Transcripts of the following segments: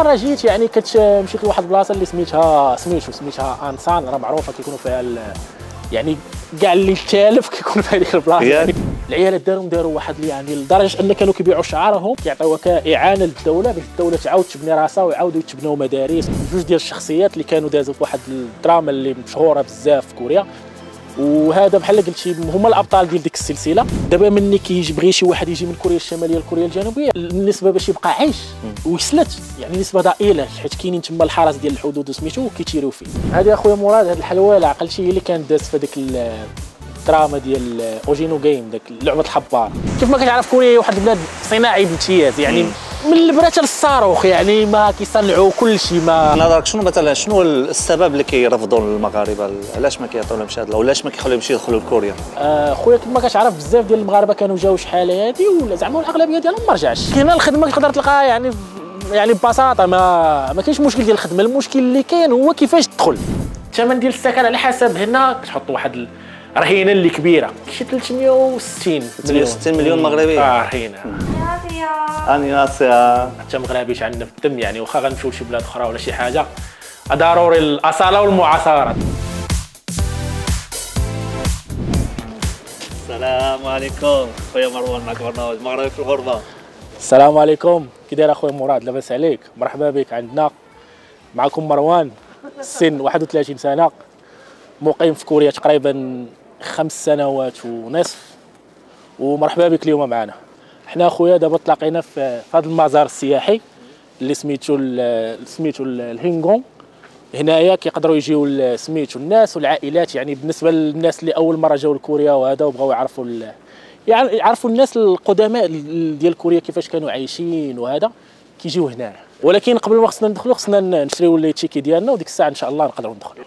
مره جيت يعني مشيت لواحد البلاصه اللي سميتها انسان، راه معروفه كيكونوا فيها يعني كاع اللي تالف كيكون في هذيك البلاصه. يعني العيالات داروا واحد يعني لدرجه ان كانوا كيبيعوا شعارهم كيعطيوها كاعانه للدوله باش الدوله تعاود تبني راسها ويعاودوا يتبنوا مدارس. جوج ديال الشخصيات اللي كانوا دازوا في واحد الدراما اللي مشهوره بزاف في كوريا، وهذا بحال قلتي هما الابطال ديال ديك السلسله. دابا ملي كيبغي شي واحد يجي من كوريا الشماليه لكوريا الجنوبيه، النسبه باش يبقى عايش ويسلت يعني نسبه ضئيله، حيت كاينين تما الحرس ديال الحدود وسميتو وكيتيريو فيه. هذه اخويا مراد، هذه الحلوه عقل شي هي اللي كانت دازت في هذيك الدراما ديال اوجينو جيم، داك لعبه الحبار. كيف ما كتعرف كوريا واحد البلاد صناعي بامتياز، يعني من البرا للصاروخ، يعني ما كيصنعوا كل شيء. ما نظرك شنو مثلا شنو السبب اللي كيرفضوا المغاربه؟ علاش ما كيعطيولهمش هذا، ولا علاش ما كيخليوهمش يدخلوا لكوريا؟ خويا كما كتعرف بزاف ديال المغاربه كانوا جاو شحال هذه، ولا زعما الاغلبيه ديالهم ما رجعش. كاينه الخدمه تقدر تلقاها يعني ببساطه، ما كاينش مشكل ديال الخدمه، المشكل اللي كاين هو كيفاش تدخل. الثمن ديال السكن على حسب، هنا كتحط واحد الرهينه اللي كبيره شي 360 مليون مغربي. رهينه. انياسيا حتى مغربيش عندنا في الدم، يعني واخا غنمشيو لشي بلاد اخرى ولا شي حاجه، ضروري الاصاله والمعاصره. السلام عليكم خويا مروان، معك برنامج مغربي في الغربه. السلام عليكم، كي داير اخويا مراد؟ لاباس عليك؟ مرحبا بك عندنا. معكم مروان، السن 31 سنه، مقيم في كوريا تقريبا 5 سنوات ونصف، ومرحبا بك اليوم معنا. حنا اخويا دابا تلاقينا في هذا المزار السياحي اللي سميتو الهينغون. هنايا كيقدروا يجيو سميتو الناس والعائلات، يعني بالنسبه للناس اللي اول مره جاوا لكوريا وهذا وبغاو يعرفوا يعني يعرفوا الناس القدماء ديال كوريا كيفاش كانوا عايشين وهذا، كيجيو هنا. ولكن قبل ما خصنا ندخلوا خصنا نشريو لي تيكي ديالنا، وديك الساعه ان شاء الله نقدروا ندخلوا.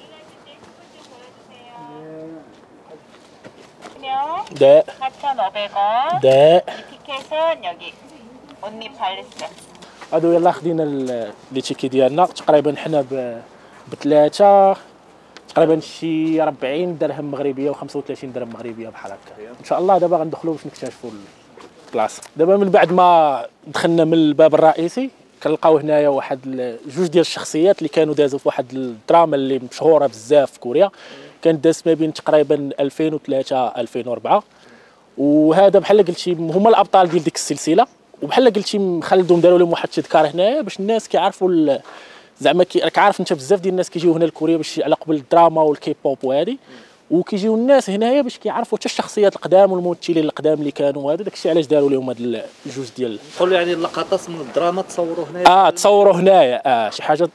네. 4,500원. 네. 티켓은 여기 온리 팔레스. هادو يلاه خدينا لي تيكي ديالنا، تقريبا حنا بثلاثه تقريبا شي 40 درهم مغربيه و35 درهم مغربيه بحال هكا. ان شاء الله دابا غندخلوا باش نكتشفوا البلاصه. دابا من بعد ما دخلنا من الباب الرئيسي كنلقاو هنايا واحد جوج ديال الشخصيات اللي كانوا دازوا في واحد الدراما اللي مشهوره بزاف في كوريا، كانت دازت ما بين تقريبا 2003 2004. وهذا بحال قلتي هما الابطال ديال ديك السلسله، وبحال قلتي مخلدهم داروا لهم واحد التذكار هنايا باش الناس كيعرفوا زعما راك عارف انت بزاف ديال الناس كيجيو هنا لكوريا باش على قبل الدراما والكي بوب وهذه، وكيجيو الناس هنايا باش كيعرفوا حتى الشخصيات القدام والممثلين القدام اللي كانوا، وهذا داكشي علاش داروا لهم هاد الجوج ديال قولوا يعني اللقطات من الدراما تصوروا هنايا. تصوروا هنايا.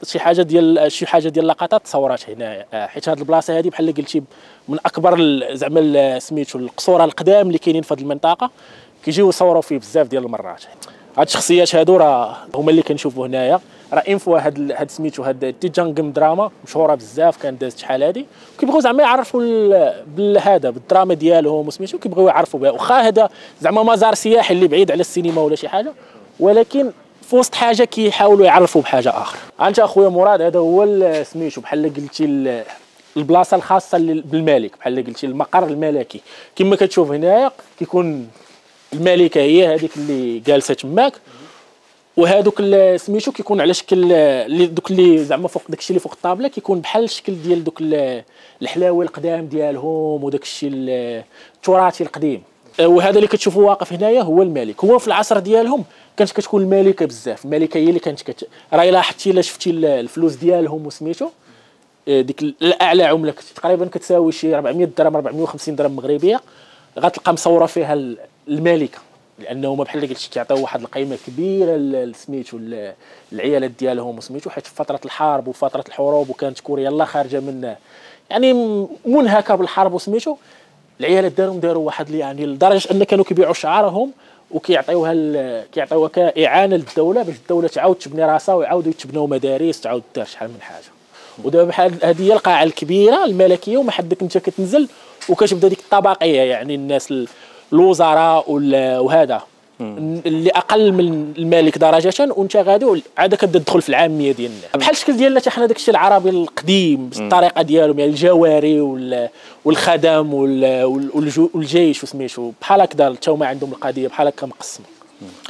شي حاجه ديال اللقطات تصورات هنايا. حيت هاد البلاصه هذه بحال قلتي من اكبر زعما سميتو القصور القدام اللي كاينين في هذه المنطقه، كيجيو يصوروا فيه بزاف ديال المرات. هاد الشخصيات هادو راه هما اللي كنشوفوا هنايا، راه انفوا هاد سميتو هاد تيجانغم دراما مشهوره بزاف، كانت دازت شحال هادي، وكيبغيو زعما يعرفوا هذا بالدراما ديالهم وسميتو، كيبغيو يعرفوا بها. واخا هذا زعما مزار سياحي اللي بعيد على السينما ولا شي حاجه، ولكن في وسط حاجه كيحاولوا يعرفوا بحاجه اخرى. انت اخويا مراد، هذا هو سميتو بحال قلتي البلاصه الخاصه بالملك، بحال قلتي المقر الملكي. كما كتشوف هنايا كيكون الملكه هي هذيك اللي جالسه تماك، وهذوك سميتو كيكون على شكل اللي دوك اللي زعما فوق داكشي اللي فوق الطابله كيكون بحال الشكل ديال دوك الحلاوه القدام ديالهم وداكشي التراثي القديم. وهذا اللي كتشوفوا واقف هنايا هو الملك. هو في العصر ديالهم كانت كتكون الملكه بزاف، الملكه هي اللي كانت راهي لاحظتي الا شفتي الفلوس ديالهم وسميتو ديك الاعلى عمله تقريبا كتساوي شي 400 درهم 450 درهم مغربيه، غتلقى مصوره فيها الملكه، لانه ما بحال قلتي كيعطيو واحد القيمه كبيره سميتو العيالات ديالهم وسميتو، حيت في فتره الحرب وفتره الحروب وكانت كوريا يلاه خارجه من يعني منهكه بالحرب وسميتو، العيالات داروا واحد يعني لدرجه ان كانوا كيبيعوا شعارهم كيعطيوها كاعانه للدوله باش الدوله تعاود تبني راسها ويعاودوا يتبنوا مدارس، تعاود دار شحال من حاجه. ودابا بحال هذه هي القاعه الكبيره الملكيه، وما حدك انت كتنزل وكتبدا ديك الطبقيه، يعني الناس الوزراء وهذا اللي اقل من الملك درجه، وانت غادي عاد كتدخل في العاميه ديال الناس بحال الشكل ديالنا حتى حنا داكشي العربي القديم بالطريقه ديالهم، يعني الجواري والخدم والجيش وسميتو بحال هكذا، حتى هما عندهم القضيه بحال هكا مقسمه.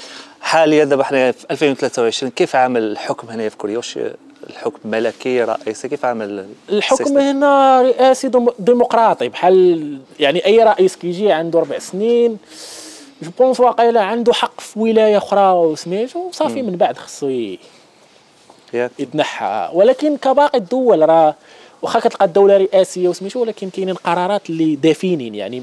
حاليا دابا حنا في 2023 كيف عامل الحكم هنا في كوريا؟ واش الحكم ملكي رئيسي؟ كيف عامل الحكم هنا رئاسي ديمقراطي، بحال يعني اي رئيس كيجي عنده 4 سنين جو بونس واقيلا عنده حق في ولايه اخرى وسميتو صافي، من بعد خصو يتنحى. ولكن كباقي الدول راه واخا كتلقى الدوله رئاسيه وسميتو، ولكن كاينين قرارات اللي دافينين يعني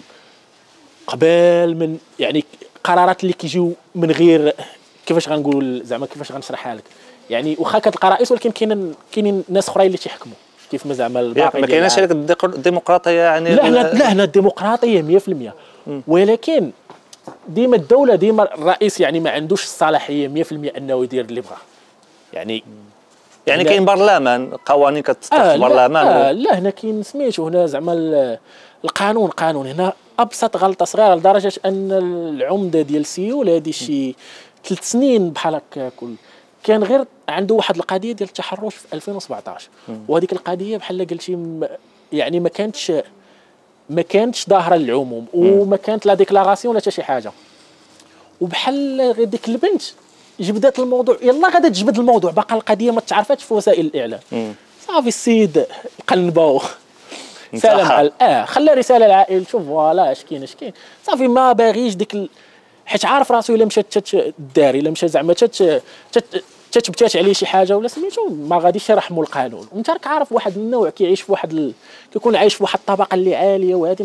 قبل من يعني قرارات اللي كيجيو من غير كيفاش غنقول زعما كيفاش غنشرحها لك، يعني واخا كتلقى رئيس ولكن كاينين ناس اخرين اللي تيحكموا كيف ما زعما الباقي. ما كايناش هذيك الديمقراطيه يعني. لا هنا الديمقراطيه 100%، ولكن ديما الدوله ديما الرئيس يعني ما عندوش الصلاحيه 100% انه يدير اللي بغا. يعني كاين برلمان، قوانين كتصدر في البرلمان. لا هنا كاين سميتو هنا زعما القانون هنا ابسط غلطه صغيره لدرجه ان العمده ديال سيول هذه شي 3 سنين بحال هكا كان غير عنده واحد القضيه ديال التحرش في 2017، وهذيك القضيه بحال قلتي يعني ما كانتش ظاهره للعموم، وما كانت لا ديكلاراسيون ولا حتى شي حاجه، وبحال ديك البنت جبدات الموضوع يلا غادا تجبد الموضوع، باقا القضيه ما تعرفاتش في وسائل الاعلام. صافي السيد قلبو سلام على خلى رساله للعائله، شوف فوالا اش كاين صافي ما باغيش ديك حيت عارف راسو الا مشات الداري الا مشى زعما تتبتات عليه شي حاجه ولا سميتو ما غاديش يرحموا القانون. وانت راك عارف واحد النوع كيعيش في واحد كيكون عايش في واحد الطبقه اللي عاليه، وهذه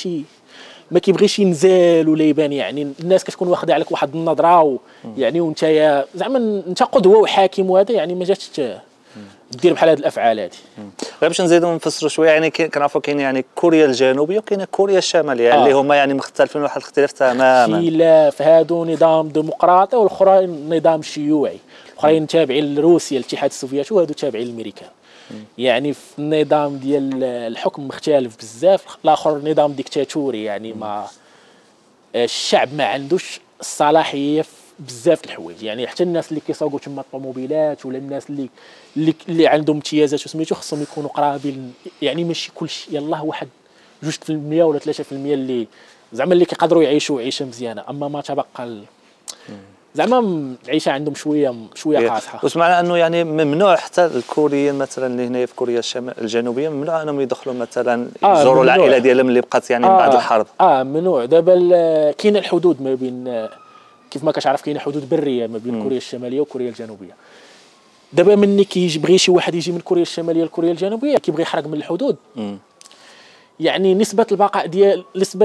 ما كيبغيش ينزل ولا يبان، يعني الناس كتكون واخده عليك واحد النظره يعني وانت زعما انت قدوه وحاكم، وهذا يعني ما جاتش دير بحال هذه الافعال هذه. غير باش نزيدوا نفسروا شويه، يعني كنعرفوا كاين يعني كوريا الجنوبيه وكاين كوريا الشماليه اللي هما يعني مختلفين واحد الاختلاف تماما. خلاف، هادو نظام ديمقراطي والاخرى نظام شيوعي، الاخرين تابعين لروسيا الاتحاد السوفيتي وهادو تابعين للامريكان. يعني في النظام ديال الحكم مختلف بزاف، الاخر نظام ديكتاتوري يعني ما الشعب ما عندوش الصلاحيه بزاف الحوايج، يعني حتى الناس اللي كيسوقوا تما الطوموبيلات ولا الناس اللي عندهم امتيازات وسميتو خصهم يكونوا قرابين، يعني ماشي كلشي يلاه واحد 2% ولا 3% اللي زعما اللي كيقدروا يعيشوا عيشه مزيانه، اما ما تبقى زعما العيشه عندهم شويه قاصحه. وسمعنا انه يعني ممنوع حتى الكوريين مثلا اللي هنا في كوريا الجنوبيه ممنوع انهم يدخلوا مثلا يزوروا العائله ديالهم اللي بقات يعني من بعد الحرب. ممنوع. دابا كاين الحدود ما بين كيف ما كتعرف كاين حدود بريه ما بين كوريا الشماليه وكوريا الجنوبيه. دابا مني كيبغي شي واحد يجي من كوريا الشماليه لكوريا الجنوبيه كيبغي يحرق من الحدود، يعني نسبه البقاء ديال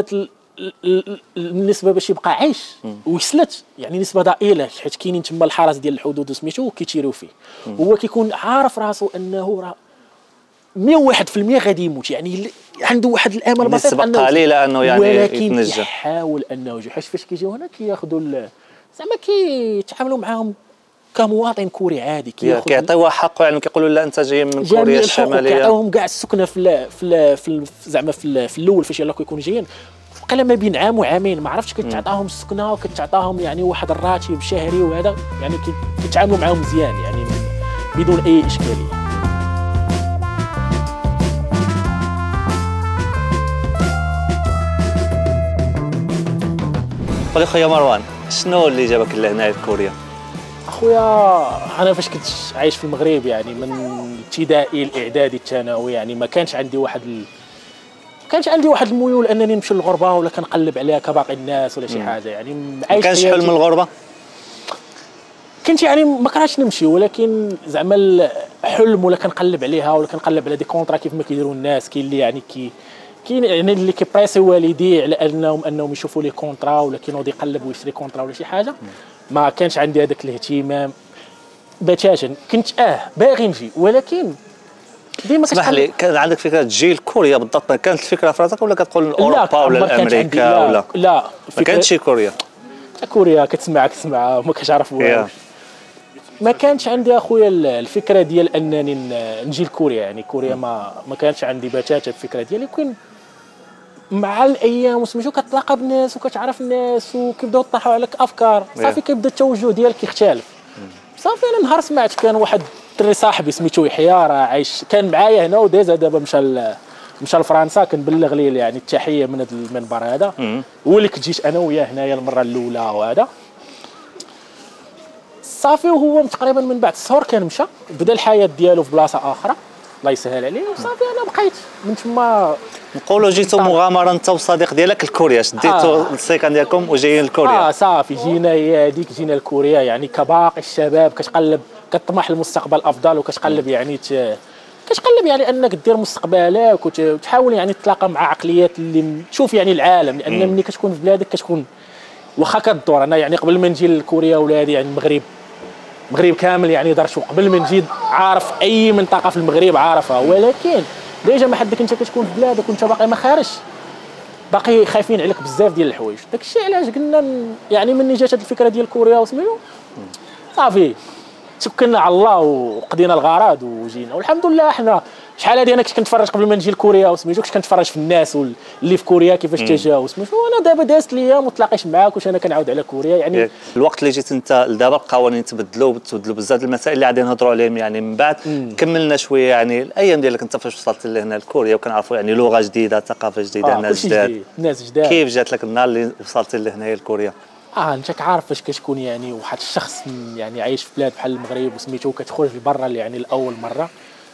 النسبه باش يبقى عايش ويسلت يعني نسبه ضئيله، حيت كاينين تما الحرس ديال الحدود وسميتو كيتيريو فيه. هو كيكون عارف راسو انه راه 101% غادي يموت، يعني عنده واحد الامل بسيط انه نسبه قليله انه يعني ولكن يحاول انه يجي، حيت فاش كيجيو هنا كياخذوا زعما كيتعاملوا معاهم كمواطن كوري عادي، كيعطيوه حقه، يعني كيقولوا لا انت جاي من كوريا الشماليه، كيعطيوهم كاع السكنه في زعما في الاول فاش يلاه كيكونوا جايين وقيلا ما بين عام وعامين ما عرفتش كتعطاهم السكنه وكتعطاهم يعني واحد الراتب شهري، وهذا يعني كيتعاملوا معاهم مزيان يعني بدون اي اشكاليه. قول لي خويا مروان، شنو اللي جابك لهنا في كوريا؟ اخويا انا فاش كنت عايش في المغرب يعني من الابتدائي الاعدادي الثانوي يعني ما كانش عندي واحد الميول انني نمشي للغربه ولا كنقلب عليها كباقي الناس ولا شي حاجه، يعني ما كانش حلم الغربه؟ كنت يعني ما كرهتش نمشي، ولكن زعما الحلم ولا كنقلب عليها ولا كنقلب على دي كونطرا كيف ما كيديروا الناس. كاين اللي يعني كاين يعني اللي كيبريسي والديه على انهم يشوفوا لي كونطرا، ولا كينوض يقلب ويشري كونطرا ولا شي حاجه. ما كانش عندي هذاك الاهتمام بتاتا. كنت باغي نجي، ولكن ديما اسمح لي، كان عندك فكره تجي لكوريا بالضبط؟ كانت الفكره في راسك ولا كتقول اوروبا ولا امريكا ولا لا ما كانتش كوريا؟ كوريا كتسمع ما كتعرف والو. ما كانش عندي اخويا الفكره ديال انني نجي لكوريا، يعني كوريا ما كانش عندي بتاتا الفكره ديالي. كون مع الايام وسميتو كتلاقى بناس وكتعرف الناس وكيبداو يطرحوا عليك افكار، صافي كيبدا التوجه ديالك يختلف. صافي انا نهار سمعت كان واحد الدري صاحبي سميتو يحيى راه عايش كان معايا هنا وديزا دابا مشى لفرنسا، كنبلغ ليه يعني التحيه من هذا المنبر هذا. هو اللي كنت جيت انا وياه هنايا المره الاولى وهذا. صافي. وهو تقريبا من بعد 6 شهور كان مشى بدا الحياه ديالو في بلاصه اخرى الله يسهل عليه، وصافي انا بقيت من تما. نقولوا جيتوا مغامره انت والصديق ديالك لكوريا، شديتوا السيكان ديالكم وجايين لكوريا. صافي جينا هي هذيك، جينا لكوريا يعني كباقي الشباب كتقلب كتطمح للمستقبل افضل، وكتقلب يعني كتقلب يعني انك دير مستقبلك وتحاول يعني تتلاقى مع عقليات اللي تشوف يعني العالم. لان ملي كتكون في بلادك كتكون واخا كدور. انا يعني قبل ما نجي لكوريا ولادي يعني المغرب كامل يعني درت، وقبل ما نجي عارف اي منطقه في المغرب عارفها، ولكن ديجا ما حدك انت كتكون في بلادك وانت باقي ما خارج، باقي خايفين عليك بزاف ديال الحوايج. داك الشيء علاش قلنا يعني مني جات هذه الفكره ديال كوريا وسميتو صافي توكلنا على الله وقضينا الغرض وجينا. والحمد لله حنا شحال هذه انا كنت كنتفرج قبل ما نجي لكوريا وسميتو، كنت كنتفرج في الناس اللي في كوريا كيفاش تجاو وسميتو. وانا دابا دازت ليا ما تلاقيش معاك واش انا كنعاود على كوريا يعني. الوقت اللي جيت انت لدابا القوانين تبدلوا بزاف المسائل اللي غادي نهضروا عليهم يعني من بعد. كملنا شويه يعني الايام ديالك انت فاش وصلت لهنا لكوريا، وكنعرفوا يعني لغه جديده، ثقافه جديده، ناس جداد. كيف جات لك النهار اللي وصلت لهنايا لكوريا؟ انت كعارف فاش كتكون يعني واحد الشخص يعني عايش في بلاد بحال المغرب وسميتو، كتخرج لبرا يعني لاول مره،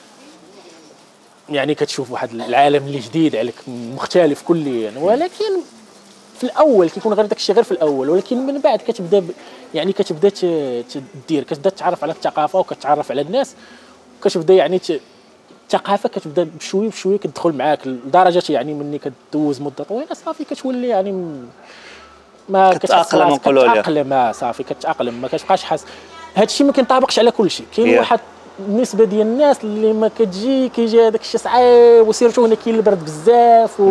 يعني كتشوف واحد العالم اللي جديد عليك مختلف كليا. ولكن في الاول كيكون غير داكشي غير في الاول، ولكن من بعد كتبدا يعني كتبدا كتبدا تتعرف على الثقافه وكتعرف على الناس، كتبدا يعني الثقافه كتبدا بشويه بشويه كتدخل معاك لدرجه يعني مني كدوز مده طويله صافي كتولي يعني ما كتأقلم. كتأقلم صافي كتأقلم، ما كتبقاش حاس. هذا الشيء ما كينطابقش على كل شيء. كاين واحد النسبه ديال الناس اللي ما كيجي هذاك الشيء صعيب، وسيرتو هنا كاين البرد بزاف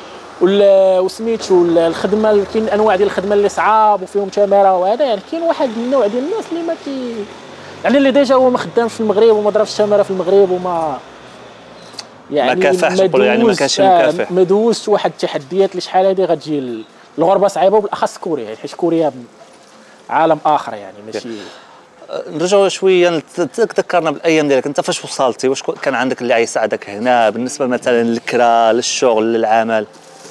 وسميتو الخدمه، كاين انواع ديال الخدمه اللي صعاب وفيهم تماره وهذا. يعني كاين واحد النوع ديال الناس اللي ما يعني اللي ديجا هو ما خدامش في المغرب وما ضربش تماره في المغرب وما يعني ما كافحش، نقولوا يعني ما كانش مكافح، ما دوزش واحد التحديات اللي شحال هذه غتجي الغربه صعيبه، وبالاخص كوريا يعني حيت كوريا عالم اخر يعني ماشي. نرجعوا شويه تذكرنا بالايام ديالك انت فاش وصلتي، واش كان عندك اللي غيساعدك هنا بالنسبه مثلا للكرا للشغل للعمل؟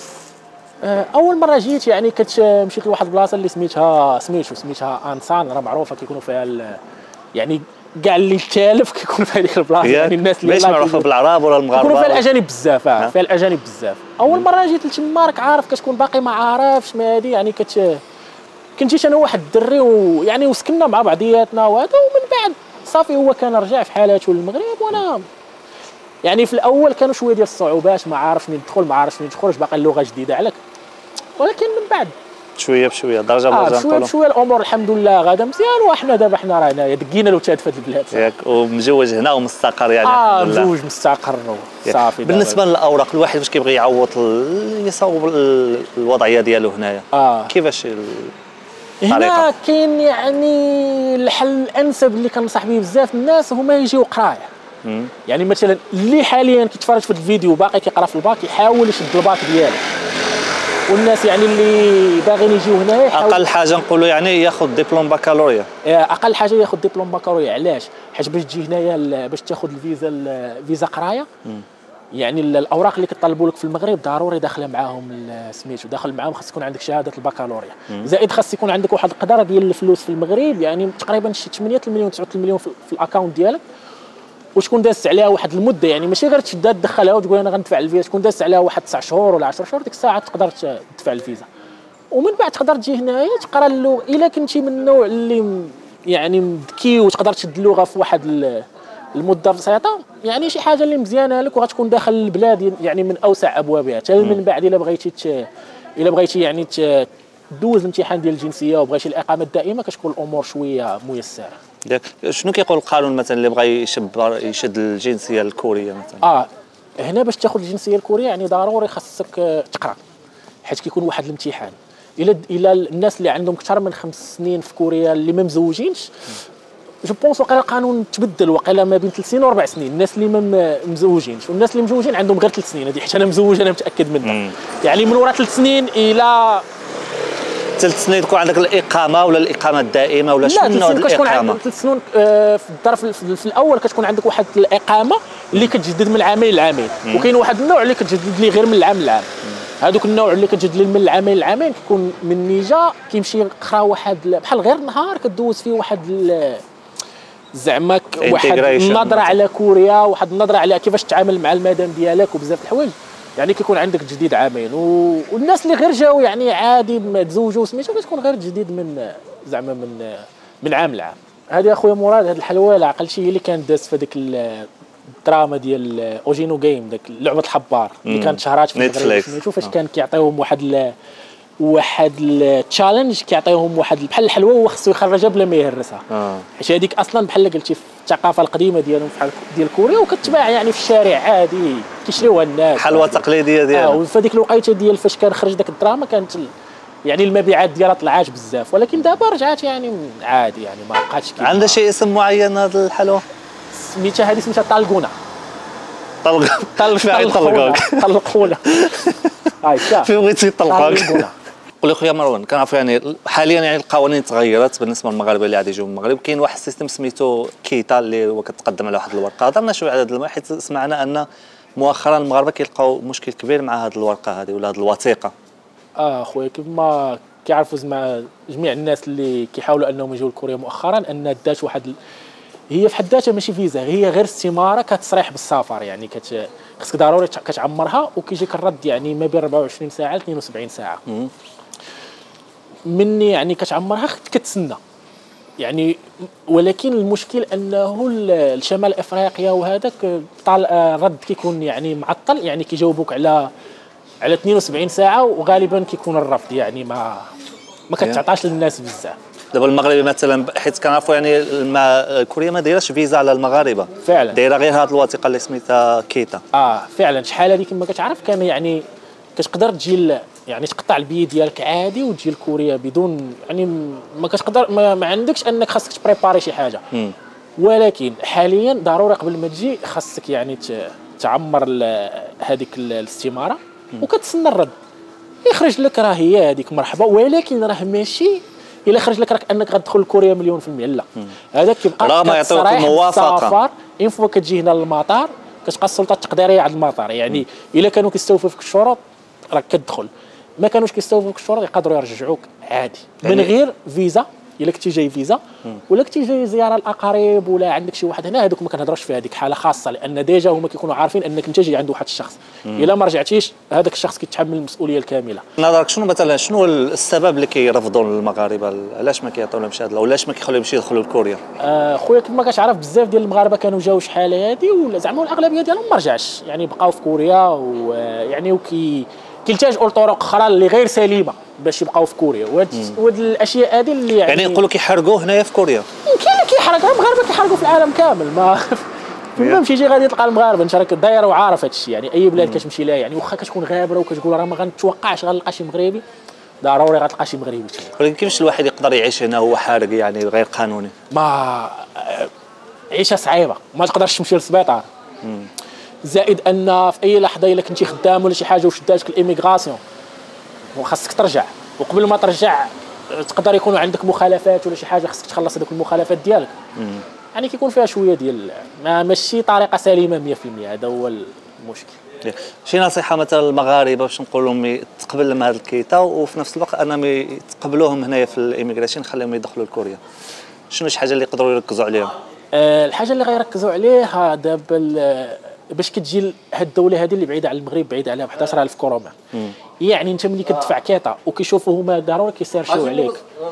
اول مره جيت يعني مشيت لواحد البلاصه اللي سميتها انسان، راه معروفه كيكونوا فيها يعني كاع اللي تالف كيكونوا في هذيك البلاصه يعني الناس اللي ماشي معروفه بالعرب ولا المغاربه، كيكونوا فيها الاجانب بزاف. فيها الاجانب بزاف. اول مره جيت لتما راك عارف كتكون باقي ما عارفش ما هذه يعني كنت جيت انا واحد الدري ويعني وسكننا مع بعضياتنا وهذا، ومن بعد صافي هو كان رجع في حالاته للمغرب. وانا يعني في الاول كانوا شويه ديال الصعوبات، ما عارفش منين ندخل ما عارفش منين تخرج، باقي اللغه جديده عليك. ولكن من بعد شويه بشويه درجه بدرجه شويه بشويه الامور الحمد لله غاده مزيان. وحنا دابا حنا رانا دقينا لو تاد في هذه البلاد ياك، ومجوج هنا ومستقر يعني الحمد لله. مزوج مستقر صافي. بالنسبه للاوراق الواحد واش كيبغي يعوض يصاوب الوضعيه ديالو هنايا كيفاش هنا كاين يعني الحل الانسب اللي كنصح به بزاف الناس هما يجيو قرايه. يعني مثلا اللي حاليا كيتفرج في الفيديو باقي كيقرا في الباك يحاول يشد الباك ديالو، والناس يعني اللي باغيين يجيو هنايا اقل حاجه نقولوا يعني ياخذ دبلوم بكالوريا. اقل حاجه ياخذ دبلوم بكالوريا. علاش؟ حيت باش تجي هنايا باش تاخذ الفيزا قرايه يعني الاوراق اللي كيطلبوا لك في المغرب ضروري داخله معاهم سميتو داخل معاهم خاص يكون عندك شهاده البكالوريا، زائد خاص يكون عندك واحد القدره ديال الفلوس في المغرب يعني تقريبا شي 8 المليون 9 المليون في الاكونت ديالك، وتكون دازت عليها واحد المده يعني ماشي غير تشدها تدخلها وتقول انا غندفع الفيزا، تكون دازت عليها واحد 9 شهور ولا 10 شهور، ديك الساعه تقدر تدفع الفيزا. ومن بعد تقدر تجي هنايا تقرا اللغه الا كنتي من النوع اللي يعني ذكي وتقدر تشد اللغه في واحد المده بسيطه، يعني شي حاجه اللي مزيانه لك وغتكون داخل البلاد يعني من اوسع ابوابها. حتى من بعد الا بغيتي يعني تدوز الامتحان ديال الجنسيه وبغيتي الاقامه الدائمه كتكون الامور شويه ميسره. شنو كيقول القانون مثلا اللي بغى يشد الجنسيه الكوريه مثلا؟ هنا باش تاخذ الجنسيه الكوريه يعني ضروري خاصك تقرا، حيت كيكون واحد الامتحان. الى الناس اللي عندهم اكثر من 5 سنين في كوريا اللي ما مزوجينش جو بونس وقيلا القانون تبدل وقيلا ما بين 3 سنين و4 سنين، الناس اللي ما مزوجينش، والناس اللي مزوجين عندهم غير 3 سنين. هذه حيت انا مزوج انا متاكد منها. يعني من وراء 3 سنين الى 3 سنين تكون عندك الاقامه ولا الاقامه الدائمه ولا شنو نوع الاقامه؟ 3 سنين في الظرف في الاول كتكون عندك واحد الاقامه اللي كتجدد من عامين لعامين، وكاين واحد النوع اللي كتجدد لي غير من العام للعام. هذوك النوع اللي كتجد من العامين لعامين كيكون من نيجا كيمشي يقرا واحد بحال غير نهار كدوز فيه واحد زعما واحد النظره على كوريا، واحد النظره على كيفاش تتعامل مع المدام ديالك وبزاف الحوايج. يعني كيكون عندك جديد عامين والناس اللي غير جاو يعني عادي تزوجوا سميتو كتكون غير جديد من زعما من عام لعام. هذه اخويا مراد هذه الحلوه لا عقل شي هي اللي كانت دازت في هذيك الدراما ديال اوجينو جيم، داك لعبه الحبار اللي كانت شهرات في نتفليكس. سميتو فاش كان كيعطيوهم واحد التشالنج، كيعطيوهم واحد بحال الحلوه وهو خصو يخرجها بلا ما يهرسها. حيت هذيك اصلا بحال قلتي في الثقافه القديمه ديالهم بحال ديال كوريا وكتباع يعني في الشارع عادي كيشريوها الناس حلوه تقليديه ديالها. وفي هذيك الوقيته ديال فاش كان خرج داك الدراما كانت يعني المبيعات ديالها طلعات بزاف، ولكن دابا رجعت يعني عادي يعني ما بقاتش كيما. عندها شي اسم معين هذه الحلوه؟ سميتها هذه سميتها طالغونا. طلقونا هاي شاف فين بغيتي طلقوك. قول لي خويا مروان، كنعرفوا يعني حاليا يعني القوانين تغيرت بالنسبه للمغاربه اللي غادي يجيو من المغرب، كاين واحد السيستم سميتو كيتا اللي هو كتقدم على واحد الورقه. هضرنا شويه على هذا حيت سمعنا ان مؤخرا المغاربه كيلقاو مشكل كبير مع هذه الورقه هذه ولا هذه الوثيقه. خويا كيف ما كيعرفوا جميع الناس اللي كيحاولوا انهم يجيو لكوريا مؤخرا ان دات واحد هي في حد ذاتها ماشي فيزا، هي غير استماره كتصريح بالسفر. يعني خصك ضروري كتعمرها وكيجيك الرد يعني ما بين 24 ساعه ل 72 ساعه. مني يعني كتعمرها كتسنى يعني. ولكن المشكل انه الشمال افريقيا وهذاك الرد كيكون يعني معطل، يعني كيجاوبوك على 72 ساعه وغالبا كيكون الرفض يعني ما كتعطاش للناس بزاف. دابا المغربي مثلا حيت كنعرفوا يعني كوريا ما دايراش فيزا على المغاربه فعلا، دايره غير هذه الوثيقه اللي سميتها كيتا. فعلا شحال هذه كما كتعرف كان يعني كتقدر تجي يعني تقطع البي ديالك عادي وتجي لكوريا بدون يعني ما كتقدر ما عندكش انك خاصك تبريباري شي حاجه. ولكن حاليا ضروري قبل ما تجي خاصك يعني تعمر هذيك الاستماره وكتسنى الرد يخرج لك. راه هي هذيك مرحبا، ولكن راه ماشي الا خرج لك راك انك غتدخل لكوريا مليون في المية، لا. هذاك كيبقى راه ما يعطيوك الموافقه. اين فوا كتجي هنا للمطار كتبقى السلطه التقديريه عند المطار يعني الا كانوا كيستوفوا فيك الشروط راك كتدخل، ما كانوش كيستوفوا فيك الشروط يقدروا يرجعوك عادي من غير فيزا. الا كنتي جاي فيزا ولا كنتي جاي زياره الاقارب ولا عندك شي واحد هنا، هذوك ما كنهضروش في هذيك حاله خاصه، لان ديجا هما كيكونوا عارفين انك انت جاي عند واحد الشخص. الا ما رجعتيش هذاك الشخص كيتحمل المسؤوليه الكامله. نظرك شنو مثلا شنو السبب اللي كيرفضوا المغاربه؟ علاش ما كيعطيولهمش هذا ولا علاش ما كيخليوهمش يدخلوا لكوريا؟ خويا كما كتعرف بزاف ديال المغاربه كانوا جاو شحال هذه ولا زعما الاغلبيه ديالهم ما رجعش، يعني بقاو في كوريا ويعني كيلتجئوا لطرق اخرى اللي غير سليمه باش يبقاو في كوريا. وهاد الاشياء هذه اللي يعني يقولوا كيحرقوا هنايا في كوريا. كاين اللي كيحرق، المغاربه كيحرقوا في العالم كامل. ما فين مشيتي غادي تلقى المغاربه انت راك دايره وعارف هذا الشيء. يعني اي بلاد كتمشي لها يعني واخا كتكون غابره وكتقول راه ما غنتوقعش غنلقى شي مغربي، ضروري غتلقى شي مغربي. ولكن كيفاش الواحد يقدر يعيش هنا وهو حارق يعني غير قانوني؟ ما عيشه صعيبه، ما تقدرش تمشي للسبيطار. زائد ان في اي لحظه الا كنتي خدام ولا شي حاجه وشداتك الاميغراسيون وخاصك ترجع، وقبل ما ترجع تقدر يكونوا عندك مخالفات ولا شي حاجه خاصك تخلص هذوك المخالفات ديالك. يعني كيكون فيها شويه ديال ماشي طريقه سليمه 100%. هذا هو المشكل. شي نصيحه مثلا للمغاربه باش نقول لهم تقبل لهم هذا الكيتا وفي نفس الوقت انهم يتقبلوهم هنايا في الاميغراسيون نخليهم يدخلوا لكوريا؟ شنو شي حاجه اللي يقدروا يركزوا عليها؟ الحاجه اللي غيركزوا عليها دابا باش كتجي هاد الدوله هذه اللي بعيده على المغرب، بعيده على 11000 كيلومتر. يعني انت ملي كتدفع كيطه وكيشوفوا هما ضروري كيسيرشيو عليك،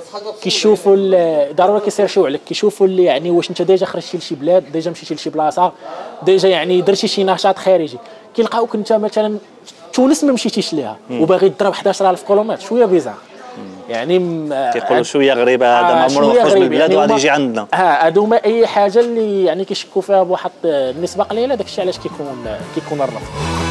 كيشوفوا ضروري كيسيرشيو عليك، كيشوفوا اللي يعني واش انت ديجا خرجتي لشي بلاد، ديجا مشيتي لشي بلاصه، ديجا يعني درتي شي نشاط خارجي. كيلقاوك انت مثلا تونس ما مشيتيش ليها وباغي تضرب 11000 كيلومتر، شويه بيزار. يعني كيقولوا شويه غريبه هذا ما عمره خرج من البلاد وغادي يجي عندنا. هادو هما اي حاجه اللي يعني كيشكوا فيها بواحد النسبه قليله، داك الشيء علاش كيكون الرفض.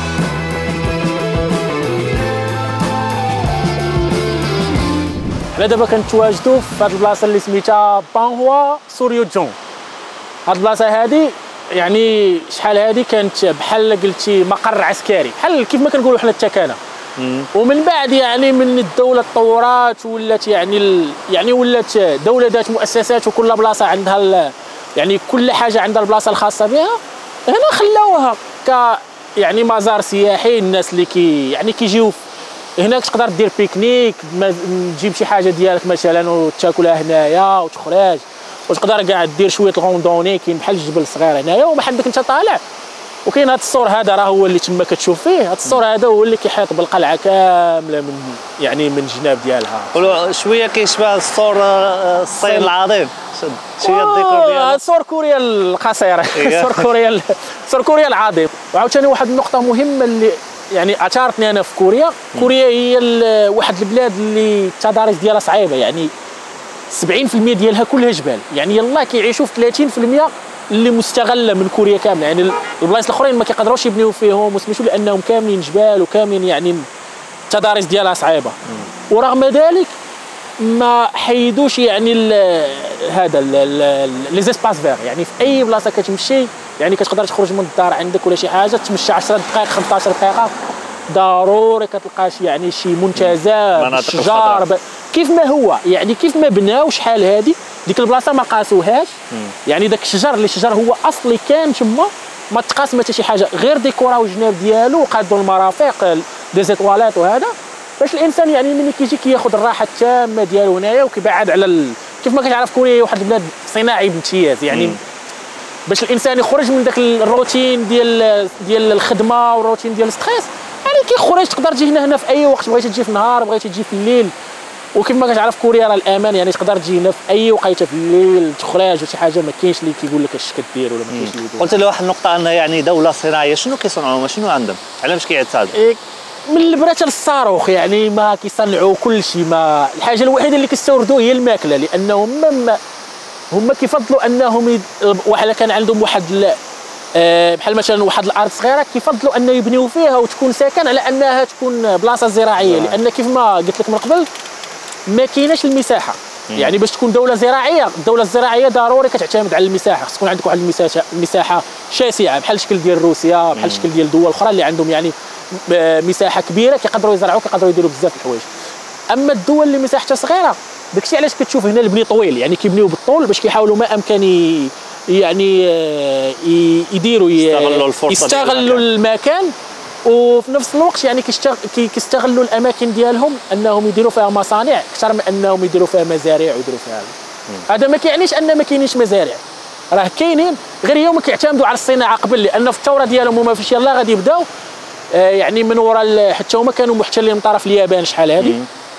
حنا دابا كنتواجدوا في هاد البلاصه اللي سميتها بانهوا سوريوجون. هاد البلاصه هادي يعني شحال هادي كانت بحال قلتي مقر عسكري، بحال كيف ما كنقولوا حنا التكانه. ومن بعد يعني من الدوله تطورات ولات يعني ولات دوله ذات مؤسسات وكل بلاصه عندها يعني كل حاجه عندها البلاصه الخاصه بها. هنا خلاوها يعني مزار سياحي، الناس اللي يعني كيجيو هناك تقدر دير بيكنيك، تجيب شي حاجه ديالك مثلا وتاكلها هنايا وتخرج، وتقدر كاع دير شويه الغوندوني، كاين بحال الجبل الصغير هنايا وبحال داك انت طالع. وكاين هذا السور هذا راه هو اللي تما كتشوف فيه، هذا السور هذا هو اللي كيحيط بالقلعه كامله من يعني من الجناب ديالها. شويه كيشبه السور الصين العظيم، شويه الديكور ديالها سور كوريا القصيره سور كوريا العظيم. وعاوتاني واحد النقطه مهمه اللي يعني اثارتني انا في كوريا هي واحد البلاد اللي التضاريس ديالها صعيبه، يعني 70% ديالها كلها جبال، يعني يلاه كيعيشوا في 30% اللي مستغله من كوريا كامله. يعني البلايص الاخرين ما كيقدروش يبنيو فيهم وسميتو لانهم كاملين جبال وكاملين يعني التضاريس ديالها صعيبه. ورغم ذلك ما حيدوش يعني هذا لي زيسباس فير، يعني في اي بلاصه كتمشي يعني كتقدر تخرج من الدار عندك ولا شي حاجه تمشي 10 دقائق 15 دقيقه ضروري كتلقى يعني شي منتزه شجار كيف ما هو، يعني كيف ما بناو شحال هذه ديك البلاصه ما قاسوهاش. يعني داك الشجر اللي شجر هو اصلي كان تما ما تقاس حتى شي حاجه، غير ديكوراو الجناب ديالو وقادوا المرافق دي زيتوالات وهذا باش الانسان يعني ملي كيجي كياخذ الراحه التامه ديالو هنايا وكيبعد على كيف ما كتعرف كوريا واحد البلاد صناعي بامتياز، يعني باش الانسان يخرج من داك الروتين ديال الخدمه والروتين ديال الستريس، يعني كيخرج تقدر تجي هنا في اي وقت، بغيتي تجي في النهار بغيتي تجي في الليل. وكيف ما كتعرف كوريا راه الامان، يعني تقدر تجي هنا في اي وقيته في الليل تخرج وشي حاجه ما كاينش اللي كيقول لك اش كدير ولا ما كاينش اللي قلت لي واحد النقطه انها يعني دوله صناعيه، شنو كيصنعوا شنو عندهم على باش كيعتادوا؟ من البرات للصاروخ يعني ما كيصنعوا كل شيء. ما الحاجه الوحيده اللي كيستوردوه هي الماكله، لانهم هما كيفضلوا انهم واحد كان عندهم واحد بحال مثلا واحد الارض صغيره كيفضلوا انه يبنيو فيها وتكون سكن على انها تكون بلاصه زراعيه، لان كيف ما قلت لك من قبل ما كايناش المساحه. يعني باش تكون دوله زراعيه، الدوله الزراعيه ضروري كتعتمد على المساحه، خص تكون عندك واحد المساحه شاسعه بحال الشكل ديال روسيا بحال الشكل ديال دول اخرى اللي عندهم يعني مساحه كبيره كيقدروا يزرعوا كيقدروا يديروا بزاف الحوايج. اما الدول اللي مساحتها صغيره داكشي علاش كتشوف هنا البني طويل، يعني كيبنيو بالطول باش كيحاولوا ما امكن يعني يديروا يستغلوا المكان، وفي نفس الوقت يعني كيستغلوا الاماكن ديالهم انهم يديروا فيها مصانع اكثر من انهم يديروا فيها مزارع ويديروا فيها هذا. ما كيعنيش ان ما كاينينش مزارع، راه كاينين، غير هما كيعتمدوا على الصناعه قبل، لان في الثوره ديالهم هما فاش يلاه غادي يبداو يعني من وراء حتى هما كانوا محتلين من طرف اليابان شحال هذه.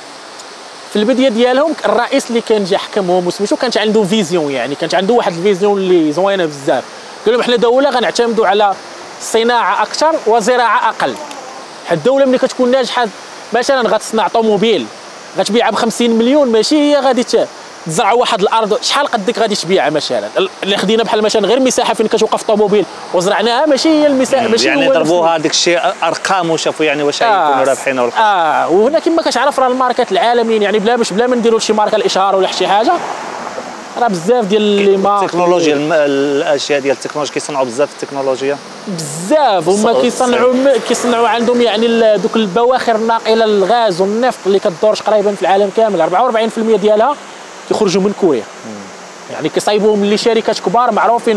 في البدايه ديالهم الرئيس اللي كان جا حكمهم وسميتو كانت عنده فيزيون، يعني كانت عنده واحد الفيزيون اللي زوينه بزاف. قال لهم حنا دوله غنعتمدوا على الصناعه اكثر وزراعه اقل. الدوله ملي كتكون ناجحه مثلا غتصنع طوموبيل غتبيعها ب 50 مليون، ماشي هي غادي تزرع واحد الارض شحال قدك غادي تبيعها. مثلا اللي خدينا بحال مثلا غير مساحه فين كتوقف طوموبيل وزرعناها ماشي هي المساحه، ماشي يعني ضربوها هذاك الشيء ارقام وشافوا يعني واش يكونوا رابحين ولا وهنا كما كتعرف راه الماركات العالميين يعني بلا ما نديروا شي ماركه الاشهار ولا شي حاجه، راه بزاف ديال لي مارك التكنولوجيا الاشياء ديال التكنولوجيا كيصنعوا بزاف التكنولوجيا بزاف. هما كيصنعوا عندهم يعني دوك البواخر الناقله للغاز والنفط اللي كدور تقريبا في العالم كامل 44% ديالها كيخرجوا من كوريا. يعني كيصايبوهم اللي شركات كبار معروفين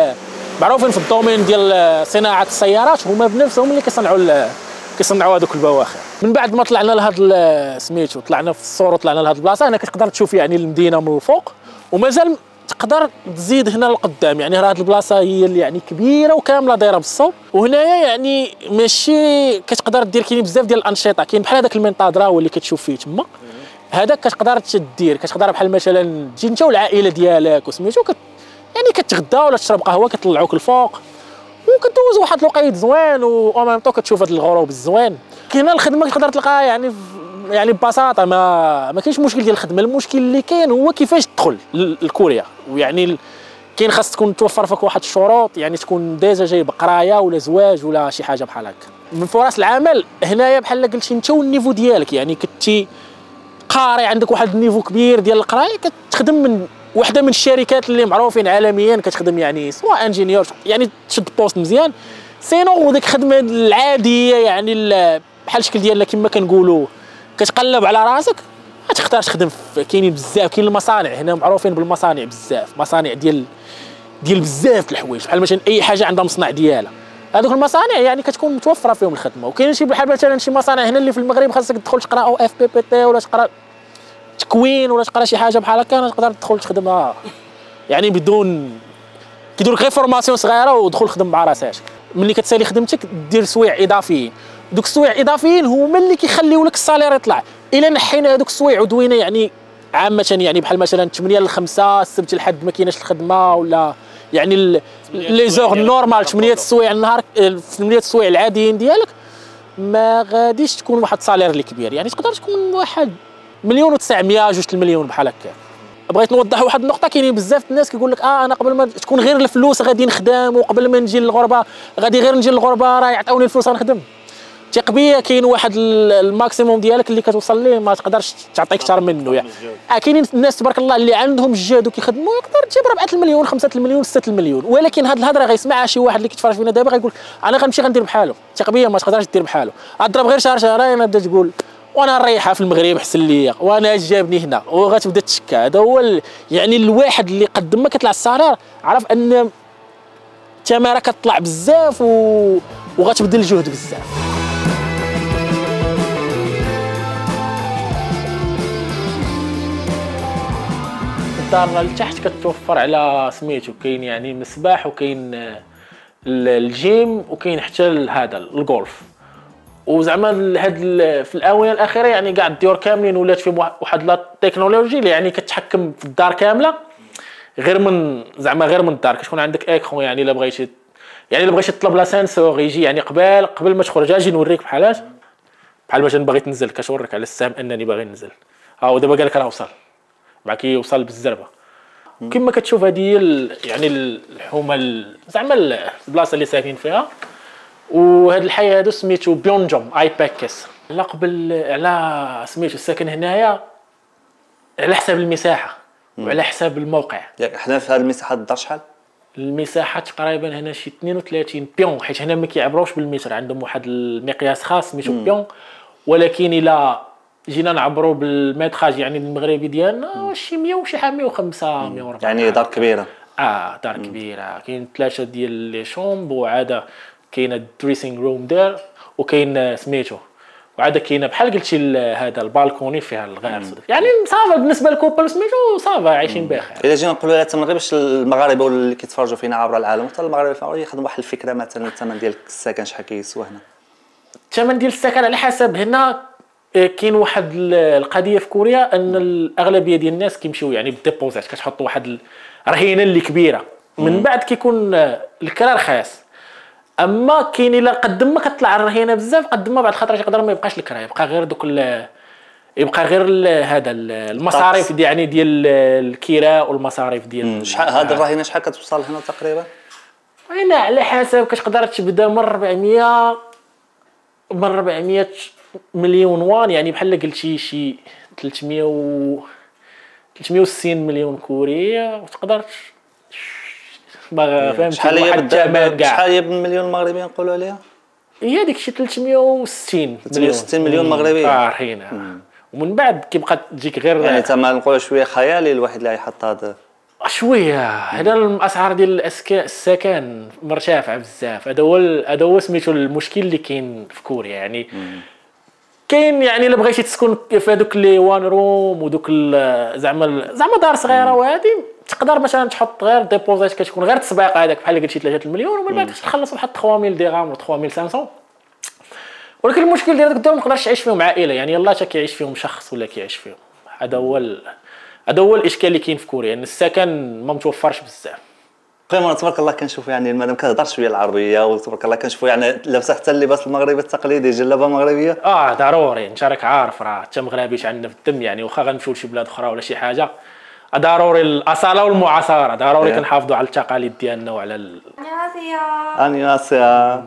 في الدومين ديال صناعه السيارات، هما بنفسهم اللي كيصنعوا هذوك البواخر. من بعد ما طلعنا لهذا سميتو طلعنا في الصور وطلعنا لهذه البلاصه هنا كتقدر تشوف يعني المدينه من الفوق، ومازال تقدر تزيد هنا للقدام. يعني راه هذه البلاصه هي اللي يعني كبيره وكامله دايره بالصوب، وهنايا يعني ماشي كتقدر دير كاين بزاف ديال الانشطه. كاين بحال هذاك المنطادرا اللي كتشوف فيه تما، هذاك كتقدر تدير كتقدر بحال مثلا تجي انت والعائله ديالك وسميتو يعني كتغدى ولا تشرب قهوه كيطلعوك الفوق وكدوز واحد الوقيت زوين و ميم طو كتشوف هذا الغروب الزوين. كاينه الخدمه تقدر تلقاها يعني ببساطه ما كاينش مشكل ديال الخدمه. المشكل اللي كاين هو كيفاش تدخل لكوريا، ويعني كاين خاص تكون توفر فيك واحد الشروط، يعني تكون ديجا جاي بقرايه ولا زواج ولا شي حاجه بحال هكا. من فرص العمل هنايا بحال قلتي انت والنيفو ديالك، يعني كنتي قاري عندك واحد النيفو كبير ديال القرايه كتخدم من وحده من الشركات اللي معروفين عالميا، كتخدم يعني سواء انجينيور يعني تشد بوست مزيان. سينو وديك الخدمه العاديه يعني بحال الشكل ديالنا كما كنقولوا كتقلب على راسك، غتختار تخدم كاينين بزاف. كاين المصانع هنا معروفين بالمصانع بزاف، مصانع ديال بزاف الحوايج، بحال مثلا اي حاجه عندها مصنع ديالها. هذوك المصانع يعني كتكون متوفره فيهم الخدمه. وكاين شي بحال مثلا شي مصانع هنا اللي في المغرب خاصك تدخل تقرا او اف بي بي تي ولا تقرا تكوين ولا تقرا شي حاجه بحال هكا تقدر تدخل تخدمها يعني بدون كيدير لك غير فورماسيون صغيره ودخل خدم مع راسك. ملي كتسالي خدمتك دير سوايع اضافيين، دوك السوايع الاضافيين هما اللي كيخليو لك الصالير يطلع. الا نحينا هذوك السوايع ودوينا يعني عامه يعني بحال مثلا 8 ل 5 السبت الحد ما كايناش الخدمه ولا يعني لي زور نورمال 8 السوايع النهار 8 السوايع العاديين ديالك ما غاديش تكون واحد الصالير اللي كبير. يعني تقدر تكون واحد 1,900,000 2 المليون بحال هكا. بغيت نوضح واحد النقطه، كاينين بزاف الناس كيقول لك انا قبل ما تكون غير الفلوس غادي نخدم، وقبل ما نجي للغربه غادي غير نجي للغربه راه يعطوني الفلوس غنخدم. ثق بيا كاين واحد الماكسيموم ديالك اللي كتوصل ليه ما تقدرش تعطي اكثر منه. يعني كاينين الناس تبارك الله اللي عندهم الجهد وكيخدموا يقدر تجيب 4 المليون 5 المليون 6 المليون، ولكن هاد الهضره غيسمعها شي واحد اللي كيتفرج فينا دابا غيقول انا غنمشي غندير بحالو. ثق بيا ما تقدرش دير بحالو. غضرب غير شهر شهرين تبدا تقول وانا نريحها في المغرب احسن ليا وانا اش جابني هنا، وغتبدا تشكى. هذا هو يعني الواحد اللي قد ما كيطلع الصرار عرف ان الثمره كتطلع بزاف وغتبذل الجهد بزاف. الدار لتحت كتوفر على سميتو كاين يعني مسبح وكاين الجيم وكاين حتى هذا الجولف. وزعما هاد في الاونه الاخيره يعني كاع الديور كاملين ولات فيهم واحد التكنولوجي اللي يعني كتحكم في الدار كامله غير من زعما غير من الدار. كتكون عندك ايكرون يعني الا بغيتي تطلب لا سانسور يجي يعني قبل ما تخرج اجي نوريك بحال مثلا باغي تنزل كتوريك على السهم انني باغي ننزل ها ودابا قال لك راه وصل مع كيوصل بالزربه. كما كتشوف هذه يعني الحومه زعما البلاصه اللي ساكنين فيها. وهاد الحي هذا سميتو بيونجوم اي باكس. لا قبل على سميتو الساكن هنايا على حساب المساحه وعلى حساب الموقع. يعني حنا في هذه المساحه الدار شحال؟ المساحه تقريبا هنا شي 32 بيون، حيت هنا ما كيعبروش بالمتر، عندهم واحد المقياس خاص سميتو بيون. ولكن الا جينا نعبروا بالمتراج يعني المغربي ديالنا شي 100 وشي 105 104. يعني دار كبيره. دار كبيره. كاين 3 ديال لي شومب وعاده كاين الدريسينغ روم دار وكاين سميتو وعاده كاينه بحال قلتي هذا البالكوني فيها الغار يعني صافا بالنسبه للكوبل سميتو صافا عايشين بخير. الا جينا نقولوا على الثمن غير باش المغاربه اللي كيتفرجوا فينا عبر العالم حتى المغاربه ياخذوا واحد الفكره مثلا الثمن ديال السكن شحال كيسوى هنا. الثمن ديال السكن على حسب. هنا كاين واحد القضيه في كوريا ان الاغلبيه ديال الناس كيمشيو يعني بالديبوزيت كتحط واحد الرهينه اللي كبيره من بعد كيكون الكرا رخيص. اما كاين الا قد ما كطلع الرهينه بزاف قد ما بعد خاطر يقدر ما يبقاش الكرا يبقى غير دوك يبقى غير هذا المصاريف يعني ديال الكراء والمصاريف ديال شحال هاد الرهينه شحال كتوصل هنا تقريبا؟ هنا على حسب كتقدر تبدا من 400 مليون وان يعني بحال قلتي شي 360 مليون كوري وتقدر ما فهمتش شحال هي بالمليون مغربي نقولوا عليها؟ هي ديك شي 360 مليون مغربي هنا. ومن بعد كيبقى تجيك غير يعني تما نقولوا شويه خيالي الواحد اللي يحط هذا شويه. هذا الاسعار ديال السكن مرتفعه بزاف. هذا هو سميتو المشكل اللي كاين في كوريا. يعني كاين يعني الا بغيتي تسكن في هذوك لي وان روم ودوك زعما دار صغيره وهذه تقدر مثلا تحط غير ديبوزيت كتكون غير التسبيق هذاك بحال قلتي 3 المليون ومن بعد تخلص بواحد 3000 درهم و 3500. ولكن المشكل ديال هذوك ما تقدرش تعيش فيهم عائله يعني يلاه حتى كيعيش فيهم شخص ولا كيعيش فيهم. هذا هو الاشكال اللي كاين في كوريا ان السكن ما متوفرش بزاف. فريمون تبارك الله كنشوفوا يعني المدام كتهضر شويه العربيه وتبارك الله كنشوفوا يعني لابسه حتى اللباس المغربي التقليدي جلابه مغربيه. ضروري انت راك عارف راه حتى مغربيش عندنا في الدم يعني واخا غنمشيو لشي بلاد اخرى ولا شي حاجه ضروري الاصاله والمعاصره ضروري كنحافظوا على التقاليد ديالنا وعلى 안녕하세요.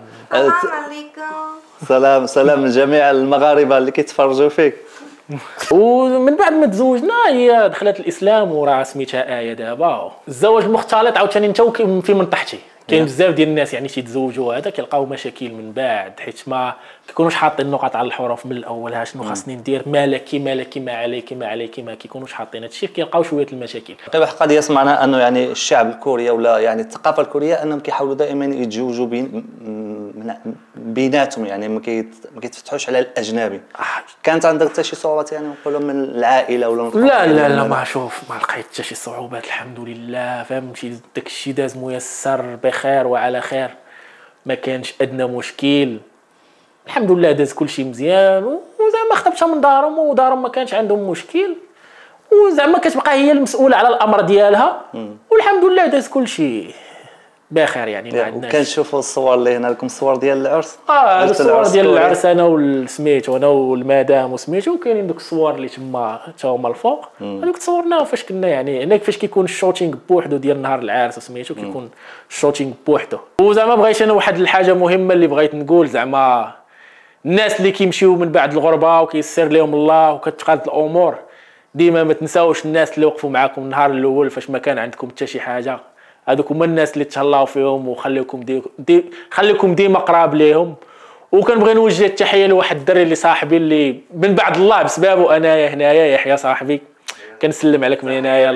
سلام لجميع المغاربه اللي كيتفرجوا فيك. ومن بعد ما تزوجنا هي دخلت الاسلام وراه سميتها ايه دابا. الزواج المختلط عاوتاني انت في منطقتي كاين بزاف ديال الناس يعني تيتزوجوا هذا كيلقاو مشاكل من بعد حيت ما كيكونوش حاطين النقط على الحروف من الاول شنو خاصني ندير مالكي ما عليك ما كيكونوش حاطين هذا الشيء كيلقاو شويه المشاكل. طيب قضيه سمعنا انه يعني الشعب الكوري ولا يعني الثقافه الكوريه انهم كيحاولوا دائما يتزوجوا بين بيناتهم يعني ما كيتفتحوش على الاجنبي. كانت عندك حتى شي صعوبات يعني نقولوا من العائله ولا من لا ما شوف ما لقيت حتى شي صعوبات الحمد لله، فهمتي داك الشيء داز ميسر بخير وعلى خير، ما كانش ادنى مشكل الحمد لله، داز كلشي مزيان. وزعما خطبتها من دارهم ودارهم ما كانش عندهم مشكل، وزعما كتبقى هي المسؤوله على الامر ديالها، والحمد لله داز كلشي بخير يعني ما عندناش. كنشوفوا الصور اللي هنا لكم الصور ديال العرس. هاد الصور ديال العرس انا والسميتو انا والمدام وسميتو، وكاينين دوك الصور اللي تما حتى هما الفوق، هذوك تصورناهم فاش كنا يعني هناك فاش كيكون الشوتينغ بوحدو ديال نهار العرس سميتو كيكون الشوتينغ بوحدو. وزعما بغيت انا واحد الحاجه مهمه اللي بغيت نقول، زعما الناس اللي كيمشيو من بعد الغربه وكيسر لهم الله وكتقاد الامور، ديما ما تنساوش الناس اللي وقفوا معاكم النهار الاول فاش ما كان عندكم حتى شي حاجه، هذوك هما الناس اللي تهلاو فيهم، وخليكم خليكم ديما قراب ليهم. وكنبغي نوجه التحيه لواحد الدري اللي صاحبي اللي من بعد الله بسببه انايا هنايا، يحيى صاحبي كنسلم عليك من هنايا،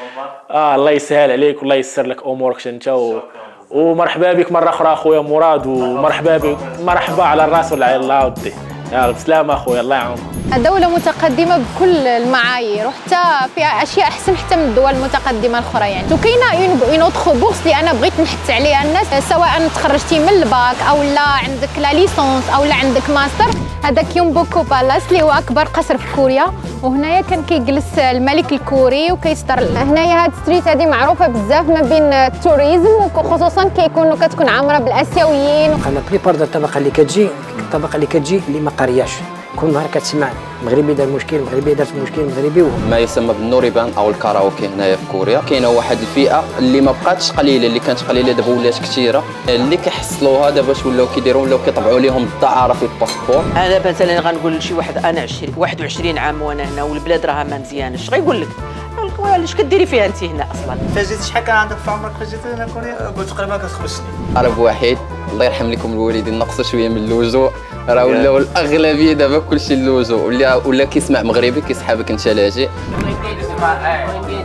الله يسهل عليك والله ييسر لك امورك انت ومرحبا بك مره اخرى اخويا مراد، ومرحبا بك مرحبا على الراس والعين الله ودي، يلا بسلامه اخويا الله يعاونك. دولة متقدمة بكل المعايير، وحتى فيها اشياء احسن حتى من الدول المتقدمة الاخرى يعني. وكاينه اون اوتر بورس اللي انا بغيت نحث عليها الناس، سواء تخرجتي من الباك او لا عندك لا ليسونس او لا عندك ماستر. هذا كيومبوكو بالاس اللي هو اكبر قصر في كوريا، وهنايا كان كيجلس الملك الكوري وكيصدر. هنايا هاد ستريت هذه معروفة بزاف ما بين التوريزم، وخصوصا كتكون عامرة بالاسيويين. انا بريبار دا الطبقة اللي كتجي، الطبقة اللي ما قارياش، كل نهار كتسمع مغربي دار مشكل، مغربي دارت مشكل، مغربي ما يسمى بالنوريبان او الكاراوكي هنايا في كوريا. كاينه واحد الفئه اللي ما بقاتش قليله، اللي كانت قليله دابا ولات كثيره، اللي كيحصلوها دابا ولاو كيديروا ولاو كيطبعوا لهم الدعاره في الباسبور. انا مثلا غنقول لشي واحد انا 21 عام وانا هنا والبلاد راها ما مزيانش، غيقول لك علاش كديري فيها انت هنا اصلا؟ فاش شحال كان عندك في عمرك فاش جيتي هنا كوريا؟ قلت تقريبا كتخرج سنين. عرب واحد الله يرحم لكم الوالدين، نقصوا شويه من اللجوء، راه ولاو الاغلبيه دابا كلشي اللجوء، ولا كيسمع مغربي كيسحابك انت لاجئ.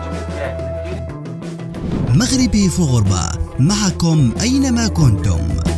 مغربي في غربة، معكم أينما كنتم.